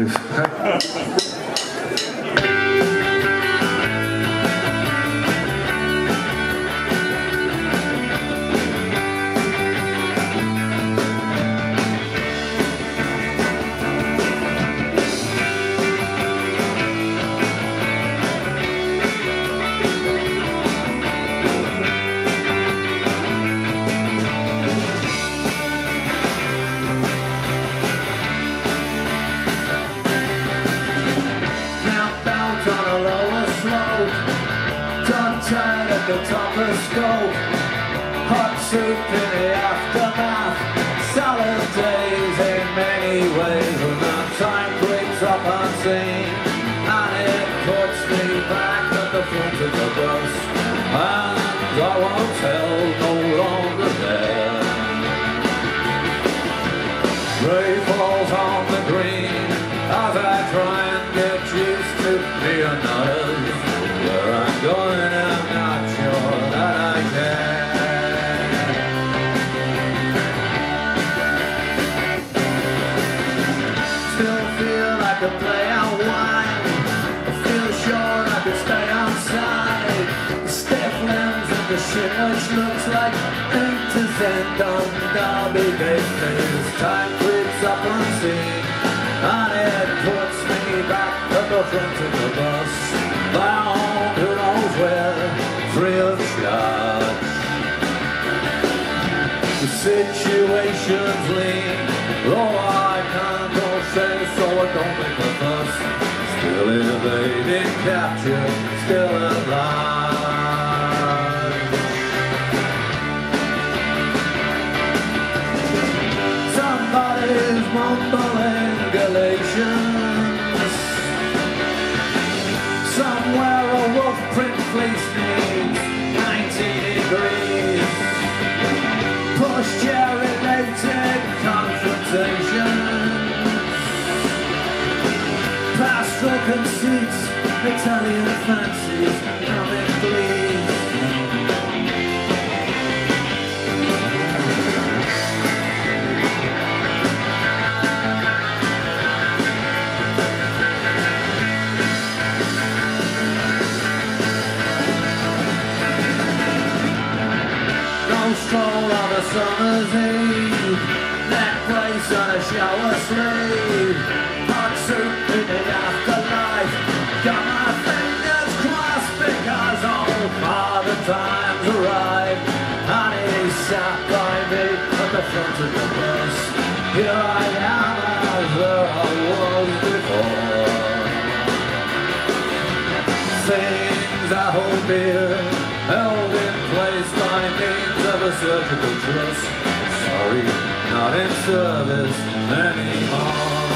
please. Turn at the top of scope, hot soup in the aftermath, salad days in many ways, and that time creeps up unseen, and it puts me back at the front of the bus, and I won't tell, no longer there. Rain falls on the green as I try and get used to being others. Where I'm going, I'm not sure that I can. Still feel like a play on wine. I feel sure I could stay outside. The stiff limbs of the ship which looks like ink to send on Derby bases. Time creeps up unseen, and it puts me back at the front of the bus. Bound who knows where, free of charge. The situation's lean, though I can't go say so, I don't make a fuss. Still evading capture, still alive. Somebody's mumbling Galatians. Somewhere a wolf print fleece needs 90 degrees. Post-related confrontations, pastoral conceits, Italian fancies, comic glees. Stroll of a summer's eve, neck brace on a shower sleeve, hot soup in the afterlife, got my fingers crossed because all Father Time's arrived, and he sat by me at the front of the bus. Here I am as there I was before. Things I hold dear, held in place by means of a surgical truss. Sorry, not in service anymore.